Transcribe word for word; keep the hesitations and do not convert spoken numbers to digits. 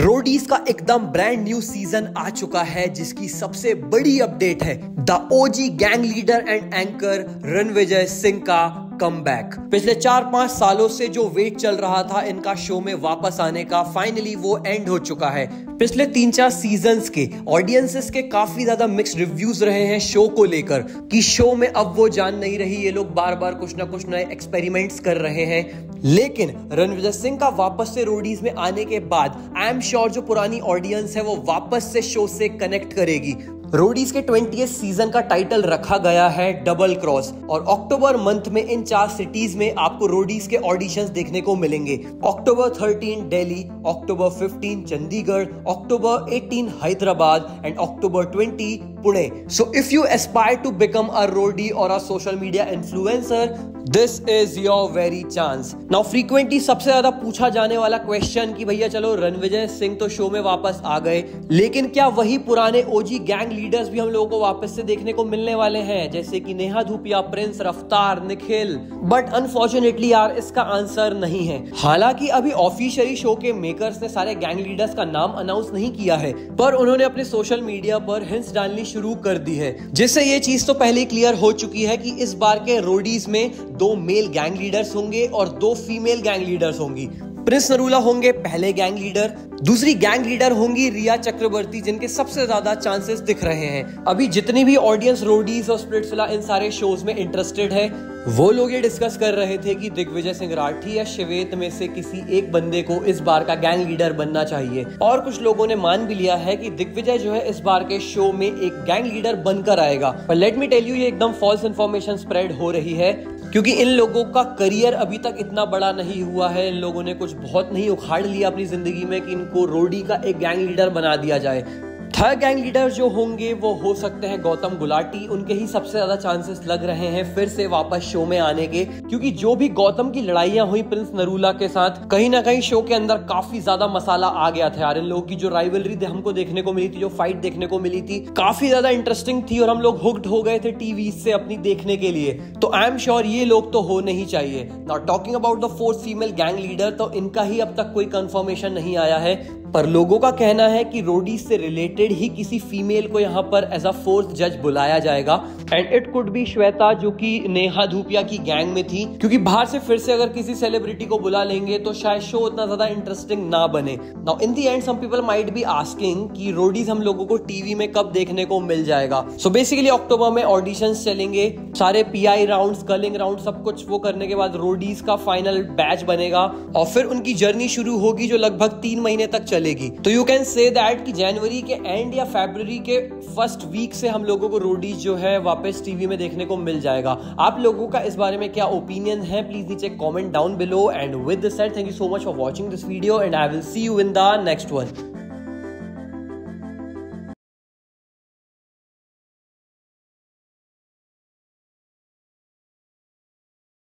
Roadies का एकदम brand new season आ चुका है, जिसकी सबसे बड़ी अपडेट है the OG gang leader and anchor Ranvijay Singh का कमबैक। पिछले चार पांच सालों से जो वेट चल रहा था इनका शो में वापस आने का, फाइनली वो एंड हो चुका है। पिछले तीन चार सीजन्स के ऑडियंसेस के काफी ज्यादा मिक्स्ड रिव्यूज रहे हैं शो को लेकर कि शो में अब वो जान नहीं रही, ये लोग बार बार कुछ ना कुछ नए एक्सपेरिमेंट्स कर रहे हैं। लेकिन रणविजय सिंह का वापस से रोडीज में आने के बाद आई एम श्योर जो पुरानी ऑडियंस है वो वापस से शो से कनेक्ट करेगी। रोडीज के ट्वेंटिएथ सीजन का टाइटल रखा गया है डबल क्रॉस, और अक्टूबर मंथ में इन चार सिटीज में आपको रोडीज के ऑडिशंस देखने को मिलेंगे। October thirteen Delhi, October fifteen Chandigarh, October eighteen Hyderabad and October twenty Pune. So if you aspire to become a roadie और a social media influencer, this is your very chance. Now frequently सबसे ज्यादा पूछा जाने वाला क्वेश्चन कि भैया चलो रणविजय सिंह तो शो में वापस आ गए, लेकिन क्या वही पुराने ओजी गैंग लीडर्स भी हम लोगों को वापस से देखने को मिलने वाले हैं, जैसे कि नेहा धूपिया, प्रिंस, रफ्तार, निखिल? बट अनफॉर्चुनेटली यार इसका आंसर नहीं है। हालांकि अभी ऑफिशियली शो के मेकर्स ने सारे गैंग लीडर्स का नाम अनाउंस नहीं किया है, पर उन्होंने अपने सोशल मीडिया पर हिंट्स डालनी शुरू कर दी है, जिससे ये चीज तो पहले ही क्लियर हो चुकी है कि इस बार के रोडीज में दो मेल गैंग लीडर्स होंगे और दो फीमेल गैंग लीडर्स होंगी। प्रिंस नरूला होंगे पहले गैंग लीडर, दूसरी गैंग लीडर होंगी रिया चक्रवर्ती, जिनके सबसे ज्यादा चांसेस दिख रहे हैं। अभी जितनी भी ऑडियंस रोडीज और स्प्लिट्सविला इन सारे शोज में इंटरेस्टेड है, वो लोग ये डिस्कस कर रहे थे कि दिग्विजय सिंह राठी या शिवेत में से किसी एक बंदे को इस बार का गैंग लीडर बनना चाहिए, और कुछ लोगों ने मान भी लिया है कि दिग्विजय जो है इस बार के शो में एक गैंग लीडर बनकर आएगा। पर लेट मी टेल यू, ये एकदम फॉल्स इन्फॉर्मेशन स्प्रेड हो रही है, क्योंकि इन लोगों का करियर अभी तक इतना बड़ा नहीं हुआ है। इन लोगों ने कुछ बहुत नहीं उखाड़ लिया अपनी जिंदगी में कि इनको रोडी का एक गैंग लीडर बना दिया जाए। थर्ड गैंग लीडर जो होंगे वो हो सकते हैं गौतम गुलाटी, उनके ही सबसे ज्यादा चांसेस लग रहे हैं फिर से वापस शो में आने के, क्योंकि जो भी गौतम की लड़ाइयां हुई प्रिंस नरूला के साथ, कहीं ना कहीं शो के अंदर काफी ज्यादा मसाला आ गया था यार। इन लोगों की जो राइवलरी हमको देखने को मिली थी, जो फाइट देखने को मिली थी, काफी ज्यादा इंटरेस्टिंग थी और हम लोग हुक्ड हो गए थे टीवी से अपनी देखने के लिए। तो आई एम श्योर ये लोग तो हो नहीं चाहिए। Now talking about the fourth female gang leader, तो इनका ही अब तक कोई कंफर्मेशन नहीं आया है, पर लोगों का कहना है कि रोडीज से रिलेटेड ही किसी फीमेल को यहाँ पर एज अ फोर्थ जज बुलाया जाएगा, and it could be Shweta, जो कि नेहा धूपिया की गैंग में थी, क्योंकि बाहर से फिर से अगर किसी सेलिब्रिटी को बुला लेंगे तो शायद शो उतना ज्यादा इंटरेस्टिंग ना बने। Now in the end some people might be asking कि रोडीज हम लोगों को टीवी में कब देखने को मिल जाएगा। सो बेसिकली अक्टूबर में ऑडिशंस चलेंगे, सारे पीआई राउंड्स, कलिंग राउंड, सब कुछ वो करने के बाद रोडीज का फाइनल बैच बनेगा, और फिर उनकी जर्नी शुरू होगी जो लगभग तीन महीने तक चलेगी। तो यू कैन से दैट कि जनवरी के एंड या फरवरी के फर्स्ट वीक से हम लोगों को रोडीज जो है वापस टीवी में देखने को मिल जाएगा। आप लोगों का इस बारे में क्या ओपिनियन है, प्लीज नीचे comment down below. And with this said, thank you so much for watching this video and I will see you in the next one.